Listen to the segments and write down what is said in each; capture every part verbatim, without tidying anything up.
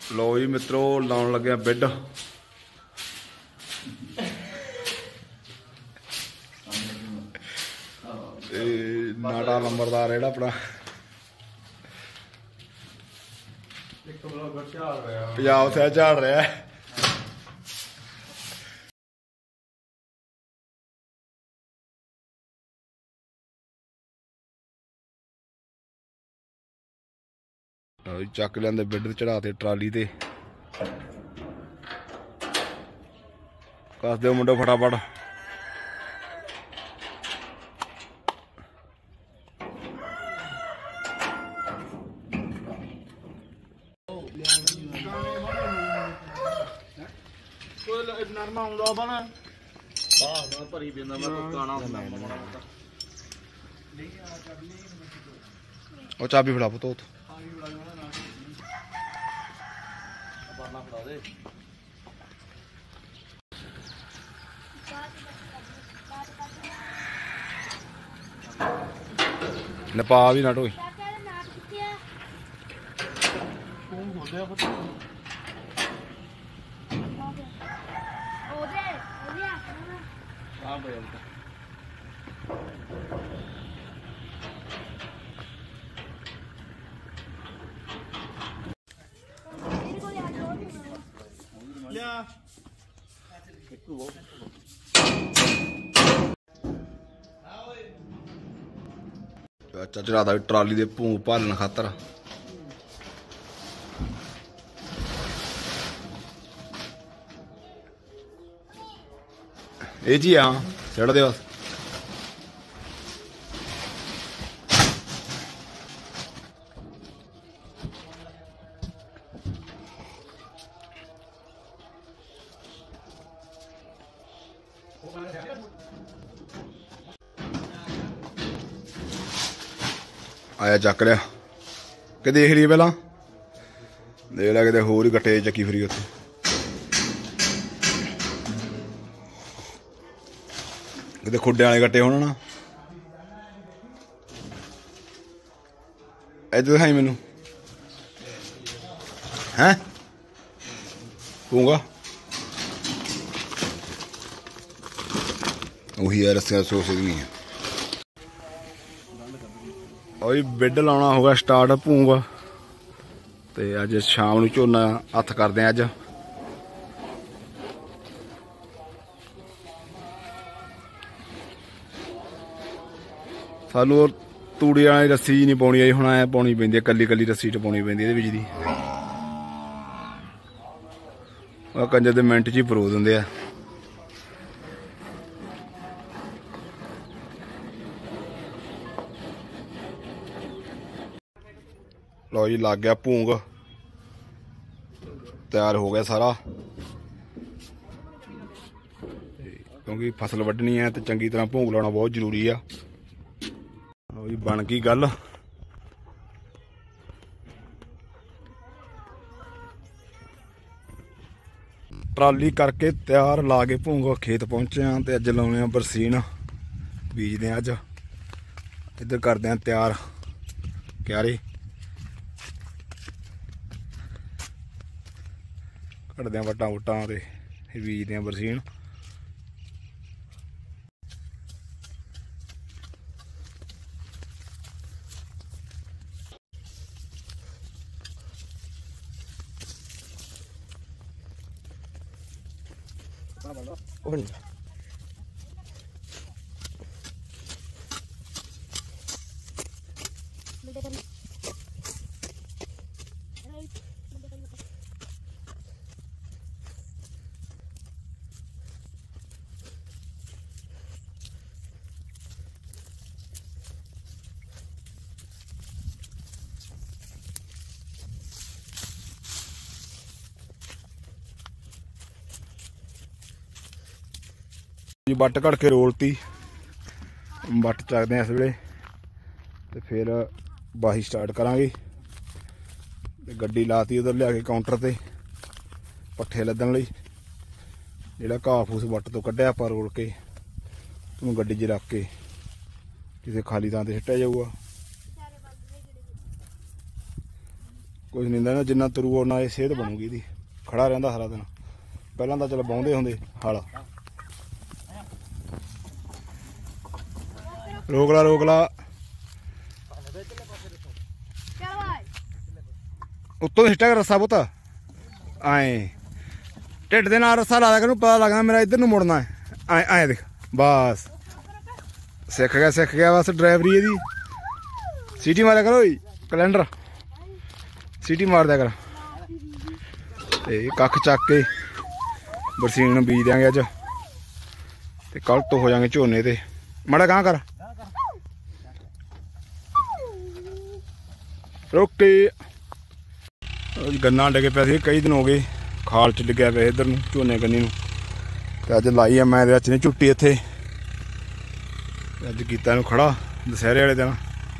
लो जी मित्रों लाउन लगे बिड नाटा नंबरदार है अपना पंजाब से झाड़ रहा है। चक लिया बिड चढ़ाते ट्राली ते कस दो मुंडो फटाफट। और चाबी फड़ा पुत नपा भी ना ढोई चढ़ाता ट्राली दे भूं भालने खातर। ये जी हाँ चढ़ दे बस आया चक लिया कि देख ली पहला देख लिया कि होर ही कट्टे चक्की फिरी उत्थे कि खुडे वाले कट्टे होने ना इधर दिखाई मैनू हैं पूंगा वही है रस्सियां सो सकती हैं। और बिड लाना होगा स्टार्ट भूंग तो अज शाम नूं झोना हत्थ करते हैं। अज सानू तूड़ी वाली रस्सी नहीं पाउनी आई हुण ऐ पाउनी पैंदी कल्ली कल्ली रस्सी च पाउनी पैंदी इहदे विच दी कंजर दे मिंट च ही परो दिंदे आ। लो जी लग गया भूंग तैयार हो गया सारा क्योंकि फसल वड्ढनी है तो चंगी तरह भूंग लाना बहुत जरूरी आ। लो जी बन गई गल ट्राली करके तैयार ला के भूंग खेत पहुंचे हैं तो अज लाने बरसीन बीजते हैं। अज इधर करते हैं तैयार क्यारे कटदे वट्टां वुट्टां ते बीजते हैं बरसीन। बट घड़ के रोलती बट चकते हैं इस वे तो फिर बाही स्टार्ट करांगे। गड्डी लाती उधर लिया के काउंटर ते पट्ठे लदन लई जिहड़ा घाह फूस बट तो कढ़िया पर रोल के तुम गड्डी च रख के किसी खाली थां ते सिट्टिया जाऊगा। कुछ नहीं देना, जिन्ना तुरू उन्ना ये सेहत बनूगी दी, खड़ा रहिंदा सारा दिन। पहलां तां चल बाउंदे हुंदे हल। रोक ला रोक ला, उत्तों सिट्टा कर रस्सा पुत्त, आए ढिड दे नाल रस्सा ला दिया कर, पता लगना मेरा इधर नूं मुड़ना है। आए आए देख बस सिख गया सिख गया बस ड्राइवरी एदी। सीटी मारा करो कैलेंडर, सीटी मार दिया कर। ते कख चक के बरसीन बीज देंगे अज, ते कल तो हो जाएंगे झोने। ते माड़ा गां कर रोके। गन्ना डिगे पे सी कई दिन हो गए, खाल च डिग्या पे इधर नूं झोने गन्नी नूं। ते अज लाई है मैं अच ने झुट्टी इत्थे, अज कीता इहनूं खड़ा दशहरे वाले दिन।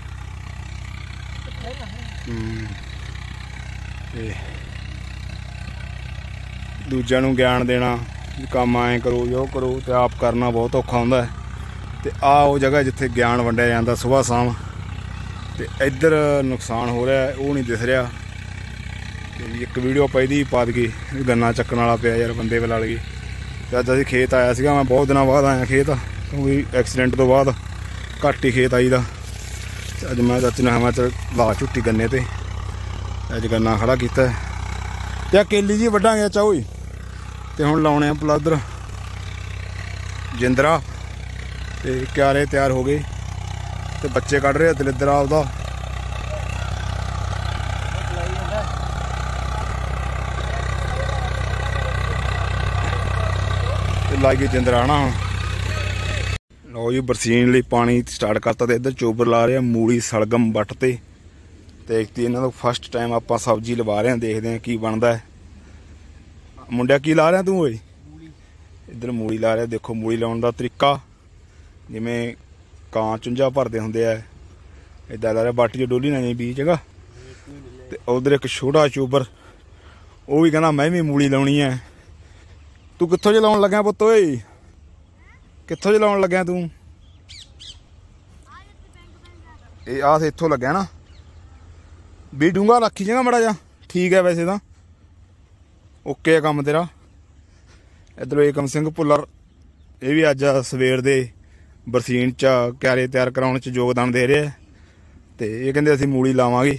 दूजिਆਂ ਨੂੰ ਗਿਆਨ देना काम ਐਂ करो जो करो, तो आप करना बहुत औखा ਹੁੰਦਾ है। तो आ वो जगह जिथे ज्ञान वंडिया जाता सुबह शाम। तो इधर नुकसान हो रहा है, वो नहीं दिस रहा। एक वीडियो पाई दी पा दी, गन्ना चक्कन वाला पिया यार, बंदे बुला लगे। तो अज असीं खेत आया सीगा, मैं बहुत दिनों बाद आया खेत, क्योंकि एक्सीडेंट तो बाद घट ही खेत आई दा। अज मैं चाचे ने मैं चल ला झुट्टी गन्ने ते, अज गन्ना खड़ा किया। ते केली जी वड्डांगे चाहो, तो हुण लाउणे पलादर जिंदरा। ते क्यारे तैयार हो गए, तो बच्चे कढ़ रहे दलिद्दर आपदा। लाई गई जिंदराना। लो जी बरसीन लई पानी स्टार्ट करता। तो इधर चोबर ला रहे मूली सलगम बट ते। तो एक इन्हों का फस्ट टाइम आप सब्जी लवा रहे हैं, देखते हैं की बनता है। मुंडिया की ला रहा तू ओए? इधर मूली ला रहा। देखो मूली लाने का तरीका, जिमें कां चुंझा भरते होंगे है, इदा ला रहा बाटी च डोली ना नहीं बीज जगह। तो उधर एक छोटा चोबर, वो भी कहना मैं भी मूली लानी है। तू कित्थों ज लाउण लग्या पुत्त ओए? कित्थों ज लाउण लग्या तू? ये आ इत्थों लग्या ना, भी डूंगा रखी जाएगा माड़ा जा, ठीक है वैसे तो ओके है काम तेरा। इधर एकम सिंह भुल्लर, ये भी अज सवेर दे बरसीन च क्यारे तैयार कराने च योगदान दे रहे हैं। तो ये कहते असीं मूली लावांगे,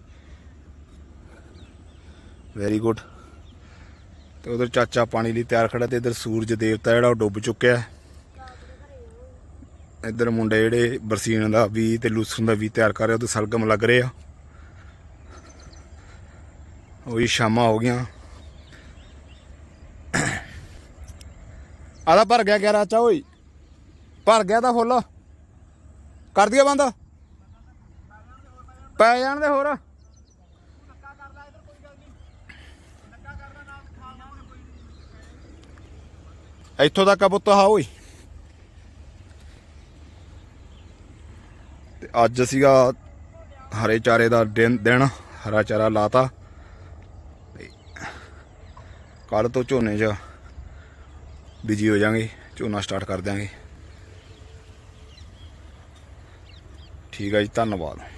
वेरी गुड। तो उधर चाचा पानी लिए तैयार खड़ा। तो इधर सूरज देवता जिहड़ा डुब चुका है। इधर मुंडे जिहड़े बरसीन का भी तो लूसन का भी तैयार कर रहे, उधर सलगम लग रहे हैं। वही शामां हो गई, आधा भर गया क्या राचा होई? भर गया था फुल, कर दिया बंद, पै जान दे होर। इत्थों तक पुत्त हा होई। अज सीगा हरे चारे का दिन दिन हरा चारा लाता। कल तो झोने च बिजी हो जाएंगे, झोना स्टार्ट कर देंगे। ठीक है जी, धन्यवाद।